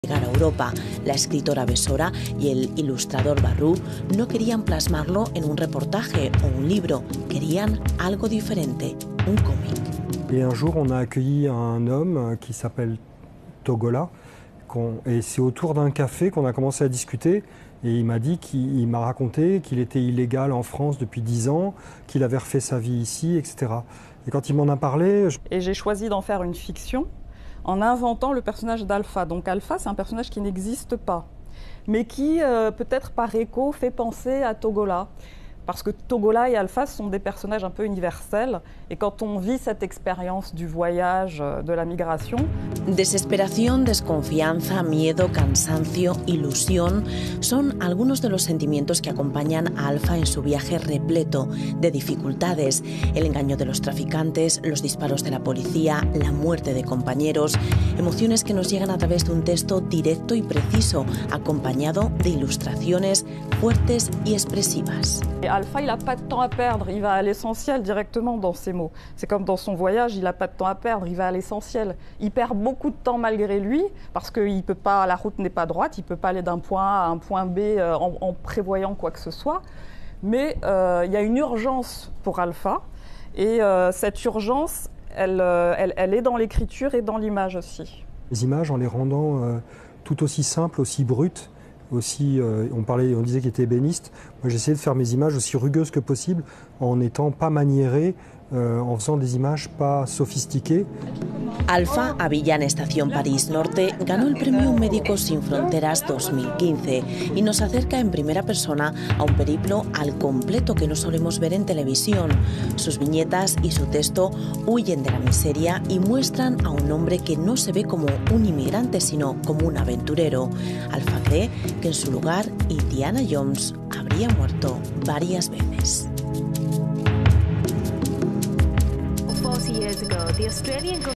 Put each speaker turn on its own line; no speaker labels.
Llegar a Europa, la escritora Besora y el ilustrador Barrou no querían plasmarlo en un reportaje o un libro, querían algo diferente, un cómic.
Et un jour, on a accueilli un homme qui s'appelle Togola, et c'est autour d'un café qu'on a commencé à discuter. Et il m'a dit qu'il m'a raconté qu'il était illégal en France depuis 10 ans, qu'il avait refait sa vie ici, etc. Et quand il m'en a parlé...
Et j'ai choisi d'en faire une fiction en inventant le personnage d'Alpha. Donc Alpha, c'est un personnage qui n'existe pas, mais qui, peut-être par écho, fait penser à Togola. Parce que Togola et Alpha sont des personnages un peu universels. Et quand on vit cette expérience du voyage, de la migration...
Desesperación, desconfianza, miedo, cansancio, ilusión son algunos de los sentimientos que acompañan a Alpha en su viaje repleto de dificultades. El engaño de los traficantes, los disparos de la policía, la muerte de compañeros. Emociones que nos llegan a través de un texto directo y preciso, acompañado de ilustraciones fuertes y expresivas.
Alpha, il n'a pas de temps à perdre, il va à l'essentiel directement dans ses mots. C'est comme dans son voyage, il n'a pas de temps à perdre, il va à l'essentiel. Il perd beaucoup de temps malgré lui, parce que la route n'est pas droite, il ne peut pas aller d'un point A à un point B en prévoyant quoi que ce soit. Mais il y a une urgence pour Alpha, et cette urgence, elle est dans l'écriture et dans l'image aussi.
Les images, en les rendant tout aussi simples, aussi brutes, aussi, on disait qu'il était ébéniste. Moi, j'essayais de faire mes images aussi rugueuses que possible, en n'étant pas maniéré, en faisant des images pas sophistiquées.
Alpha Avillán Estación París Norte ganó el premio Médicos Sin Fronteras 2015 y nos acerca en primera persona a un periplo al completo que no solemos ver en televisión. Sus viñetas y su texto huyen de la miseria y muestran a un hombre que no se ve como un inmigrante, sino como un aventurero. Alpha cree que en su lugar Indiana Jones habría muerto varias veces.
40 years ago, the Australian